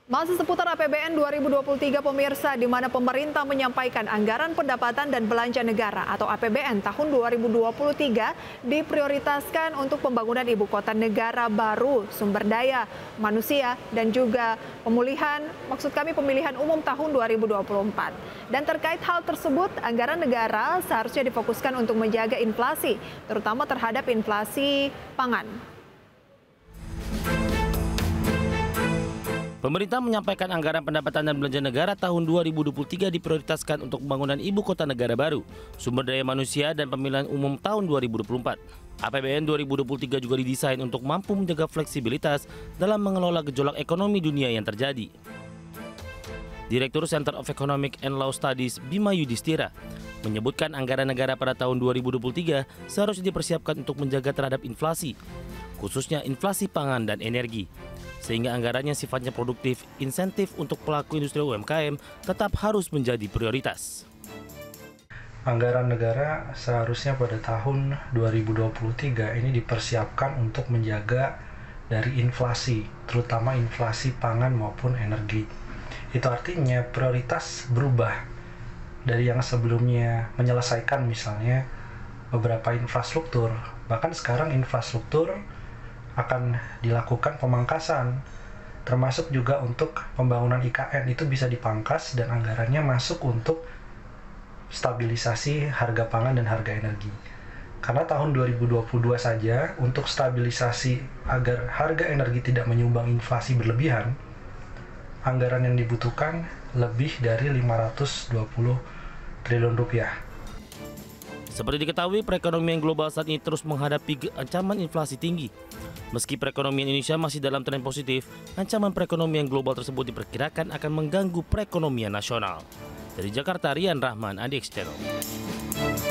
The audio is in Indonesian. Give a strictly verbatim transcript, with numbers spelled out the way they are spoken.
Masih seputar A P B N dua ribu dua puluh tiga pemirsa, di mana pemerintah menyampaikan anggaran pendapatan dan belanja negara atau A P B N tahun dua ribu dua puluh tiga diprioritaskan untuk pembangunan ibu kota negara baru, sumber daya manusia, dan juga pemulihan, maksud kami pemilihan umum tahun dua ribu dua puluh empat. Dan terkait hal tersebut, anggaran negara seharusnya difokuskan untuk menjaga inflasi, terutama terhadap inflasi pangan. Pemerintah menyampaikan anggaran pendapatan dan belanja negara tahun dua ribu dua puluh tiga diprioritaskan untuk pembangunan ibu kota negara baru, sumber daya manusia, dan pemilihan umum tahun dua ribu dua puluh empat. A P B N dua ribu dua puluh tiga juga didesain untuk mampu menjaga fleksibilitas dalam mengelola gejolak ekonomi dunia yang terjadi. Direktur Center of Economic and Law Studies Bima Yudhistira menyebutkan anggaran negara pada tahun dua ribu dua puluh tiga seharusnya dipersiapkan untuk menjaga terhadap inflasi, khususnya inflasi pangan dan energi, sehingga anggarannya sifatnya produktif. Insentif untuk pelaku industri U M K M tetap harus menjadi prioritas. Anggaran negara seharusnya pada tahun dua ribu dua puluh tiga ini dipersiapkan untuk menjaga dari inflasi, terutama inflasi pangan maupun energi. Itu artinya prioritas berubah dari yang sebelumnya menyelesaikan misalnya beberapa infrastruktur, bahkan sekarang infrastruktur akan dilakukan pemangkasan, termasuk juga untuk pembangunan I K N itu bisa dipangkas dan anggarannya masuk untuk stabilisasi harga pangan dan harga energi. Karena tahun dua ribu dua puluh dua saja untuk stabilisasi agar harga energi tidak menyumbang inflasi berlebihan, anggaran yang dibutuhkan lebih dari lima ratus dua puluh triliun rupiah. Seperti diketahui, perekonomian global saat ini terus menghadapi ancaman inflasi tinggi. Meski perekonomian Indonesia masih dalam tren positif, ancaman perekonomian global tersebut diperkirakan akan mengganggu perekonomian nasional. Dari Jakarta, Rian Rahman, A D X Channel.